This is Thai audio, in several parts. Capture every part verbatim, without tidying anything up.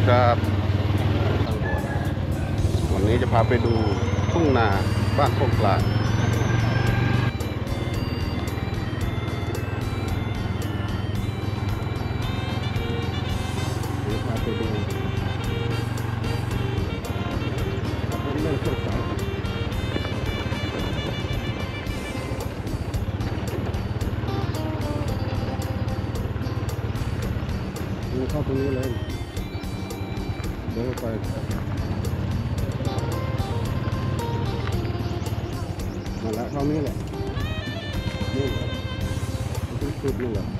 ครับวันนี้จะพาไปดูทุ่งนาบ้านโคกกลางพาไปดูเล่นเครื่องสายนี่เข้าตรงนี้เลยเดินไปมาแล้วเท่านี้แหละนี่ที่สุดนี่แหละ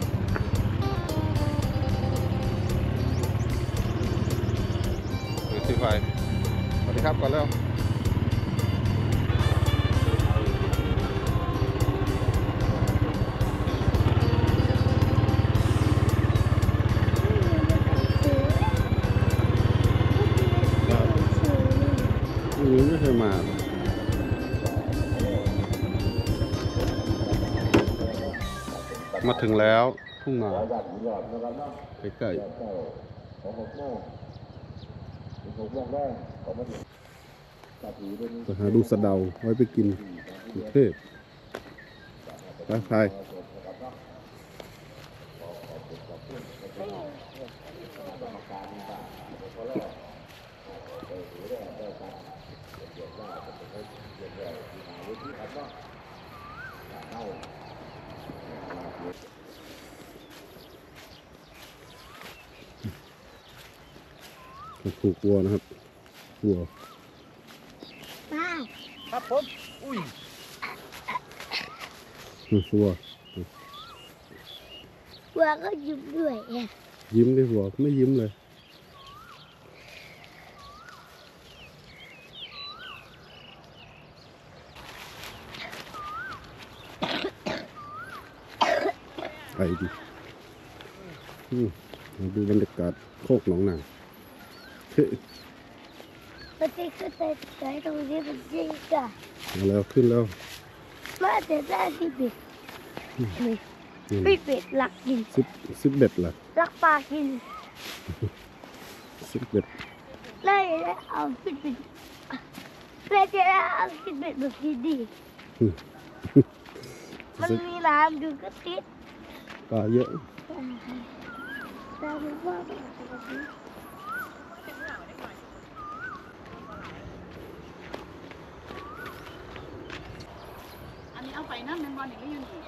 ดูสิไฟสวัสดีครับก่อนแล้วนี้ไม่เคยมามาถึงแล้วทุ่งนาใกล้ๆจะหาดูสะเดาไว้ไปกินกรุงเทพไปไทยผูกวัวนะครับวัวครับผมอุ้ยวัววัวก็ยิ้มด้วยยิ้มด้วยวัวไม่ยิ้มเลยไปดิดูบรรยากาศโคกหนองนาปฏิกิริยาตรงนี้เป็นจริงจ้ะมาแล้วขึ้นแล้วมาแต่ได้ที่เป็ดพี่เป็ดหลักกินสิบสิบเบ็ดล่ะหลักปลากินสิบเบ็ดเลยเอาพี่เป็ดเลยจะเอาพี่เป็ดแบบดีมันมีน้ำอยู่ก็ติดปลาเยอะแต่ว่าเอาไปนั่นแมงบอลอย่างนี้อยู่นี่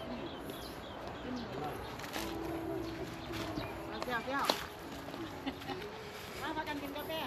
เอาเจ้าเจ้ามาพากันกินกาแฟ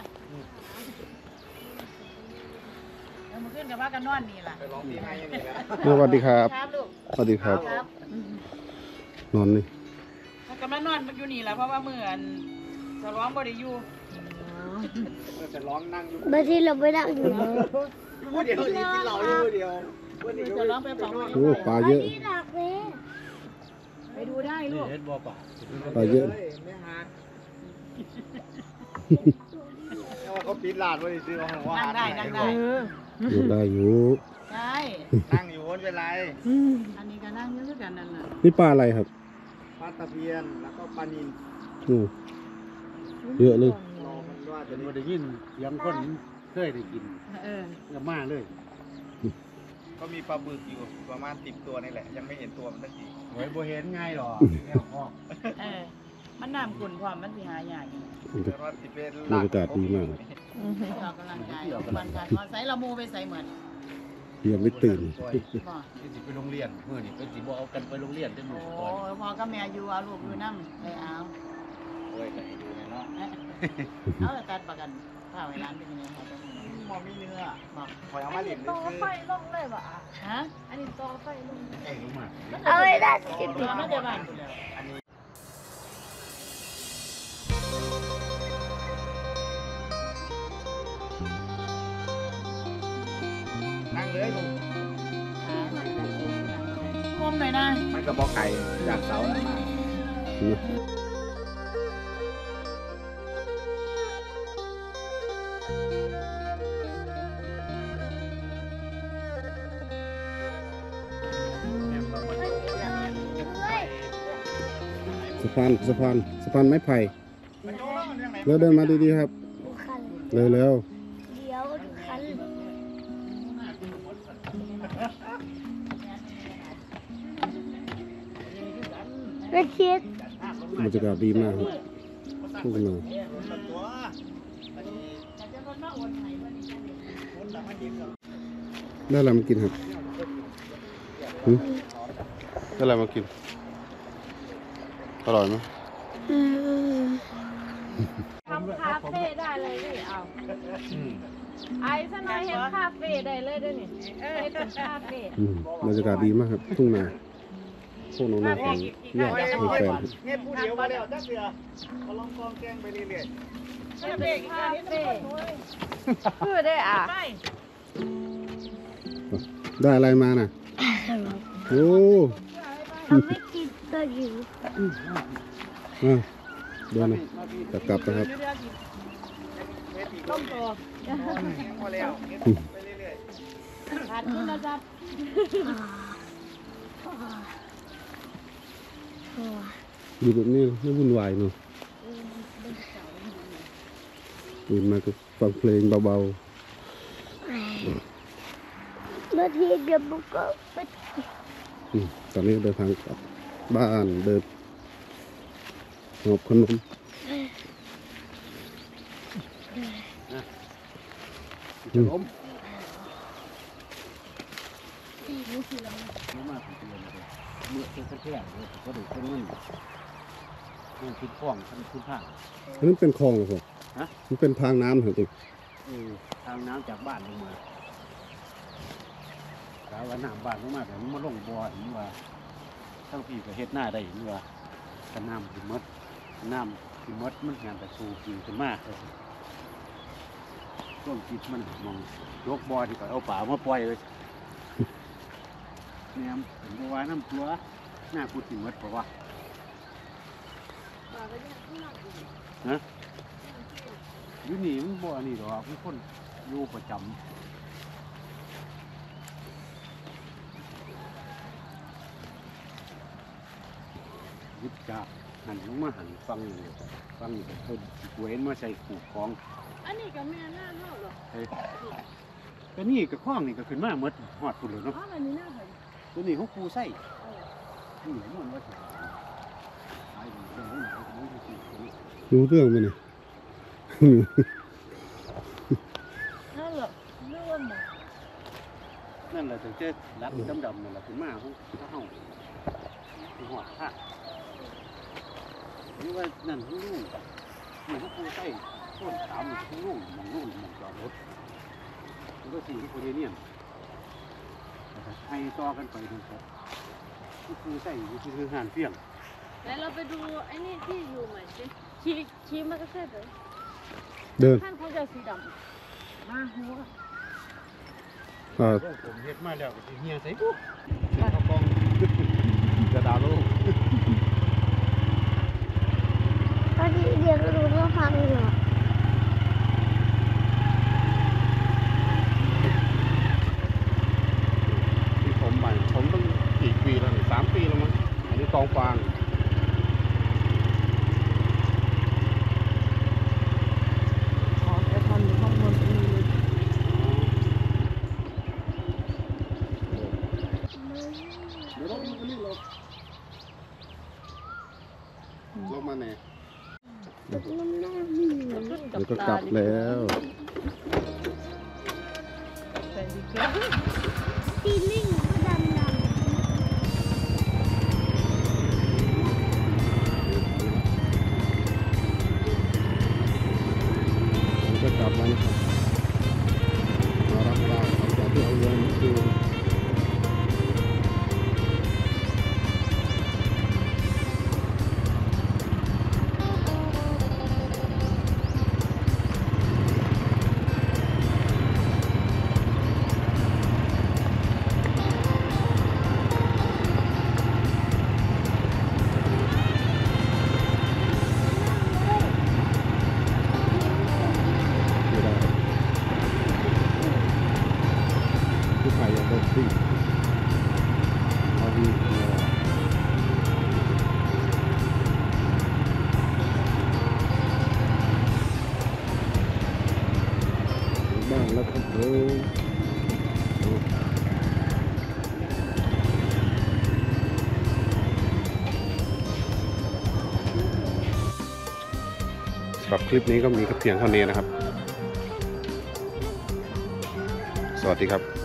แล้วมาขึ้นกับว่ากันนอนนี่ล่ะสวัสดีครับสวัสดีครับนอนนี่กำลังนอนมันอยู่นี่แหละเพราะว่าเมื่อนจะร้องบ่ได้อยู่จะร้องนั่งอยู่บางทีเราไม่นั่งอยู่พูดเดียวกินเหล้าอยู่เดียวจะร้องไปเปล่าโอ้ปลาเยอะไปดูได้ลูกปลาเยอะไม่หาเขาปิดร้านไว้ซื้อของว่านั่งได้นั่งได้อยู่ได้อยู่ใช่นั่งอยู่ไม่เป็นไรอันนี้ก็นั่งเยอะกันนั่นน่ะนี่ปลาอะไรครับปลาตะเพียนแล้วก็ปลานิลเยอะเลยมันว่าจะได้ยินยังคนเคยได้กินเออจะมาเลยก็มีปลาบึกอยู่ประมาณสิบตัวนี่แหละยังไม่เห็นตัวมันสักทีโอ้ยบ่เห็นง่ายหรอเออมันน้ำขุ่นความมันสิหายากบรรยากาศดีมากออกกำลังกายออกกำลังกายใส่ละมูไปใส่เหมือนยังไม่ตื่นสิไปโรงเรียนเมื่อนี่เป็นสิบ่เอากันไปโรงเรียนได้หมดโอ้พอก็แม่อยู่เอาลูกอยู่น้ำไปเอาโอ้ยก็ให้ดูเนาะเอาตัดประกันข้าวให้ร้านเป็นยังไงครับมอมีเนื้อบอกคอยเอามาเลี้ยงต่อไฟลงเลยว่ะฮะอันนี้ต่อไฟลงเองรู้มาเอาไว้ได้กินดีไม่ได้บ้านอันนี้นั่งเลยลุงคมหน่อยนะมันกระบอกไก่จากเสาแล้วมาสะพานสะพานสะพานไม้ไผ่มันโยนแล้วมันยังไงแล้วเดินมาดีๆครับดูคันเร็วเดี๋ยวดูคันแล้วเช็ดๆบรรยากาศดีมากครับทุ่งนาตัวอันนี้คนละมาดินกับได้อะไรมากินครับหืมได้อะไรมากินอร่อยไหมอืมทำคาเฟ่ได้เลยนี่เอาไอ้ซะหน่อยเฮ็ดคาเฟ่ได้เลยเด้อนี่เฮ็ดเป็นคาเฟ่อืมบรรยากาศดีมากครับ ทุ่งนาพวกน้องนาของญาติของแฟนครับเฮ็ดผู้เดียวมาแล้วจักเสือเขาลองกองแกงไปเรื่อยคาเฟ่คาเฟ่คือได้อ่ะได้อะไรมาน่ะโอ้เขาไม่กินตัวอยู่อ่ะเดี๋ยวนะจะกลับนะครับต้มโตๆยังพอแล้วเฮ็ดไปเรื่อยขาดคุณนะจ๊ะอยู่แบบนี้ไม่วุ่นวายเนาะตื่นมาก็ฟังเพลงเบาบางทีเดี๋ยวบุกก็ไปๆอืมตอนนี้เดินทางกลับบ้านเดินหอบขนมขนมมาถึงเดือนเลยเมื่อเป็นแค่เลยก็ดูเป็นเงินมันคิดฟ้องทันคุณทางอันนั้นเป็นคลองเหรอครับฮะมันเป็นทางน้ำเหรอจริงเออทางน้ำจากบ้านลงมาแล้วว่าน้ำบ้านลงมาแต่มันมาลงบ่อเห็นว่าทั้งพี่ก็เฮ็ดหน้าได้เห็นว่าถ้าน้ำสิมดน้ำสิมดมันงานแต่สูบกินขึ้นมากเลยต้นจิตมันมองยกบ่อที่ก็เอาป่ามาปล่อยเลยแนมเห็นบ่ว่าน้ำตัวหน้าพูดสิมดเพราะว่าฮะอยู่นี่มันบ่อันนี้หรอกมีคนอยู่ประจำยึดจากหันลงมาหันฟังอยู่ฟังอยู่ก็เพิ่นเว้นมาใส่ขู่ของอันนี้ก็แม่หน้าเฮาหรอเฮ้ยก็นี่ก็คล้องนี่ก็ขึ้นมาหมดหอดพุ่นเลยเนาะอ๋อมันนี่หน้าเพิ่นตัวนี้เขาคูใส่นี่มันว่าสิตายอยู่เรื่องไหนก็ไม่รู้สิรู้เรื่องไหมเนี่ยนั่นเหรอเรื่องหมดนั่นแหละถึงจะรักดำๆนั่นแหละขึ้นมาของเขาเฮาหอดผ้านี่ว่านั่นทั้งลูกนี่เขาคูใส่ต้นตามทั้งลูกมองลูกมองจอดรถแล้วก็สิ่งที่คนเนียนให้ต่อกันไปทั้งหมดที่คูใส่นี่คือหานเฟี้ยงแล้วเราไปดูไอ้นี่ที่อยู่ใหม่สิขี่ขี่มอเตอร์ไซค์ไปเดินท่านเขาจะสีดำมาหัวอ่าผมเฮ็ดมาแล้วก็สิเฮียใส่ปุ๊บข้าวกองกระดาษโลกบางทีเดี๋ยวก็รู้ว่าฟังอยู่ที่ผมใหม่ผมต้องกี่ปีแล้วเนี่ยสามปีแล้วมั้งอันนี้กองฟางขอจะทำอยู่ข้างบนนี้เลยเดี๋ยวเรามานี่ลงลงมาเนี่ยน้ำหน้ามีขึ้นเดี๋ยวก็กลับแล้วแต่ดีเกินซีลิ่งก็ดำดำเดี๋ยวก็กลับแล้วนะครับมารับดาวหลังจากที่เอาเรือมาคืนแล้วครับผมสำหรับคลิปนี้ก็มีแค่เพียงเท่านี้นะครับ สวัสดีครับ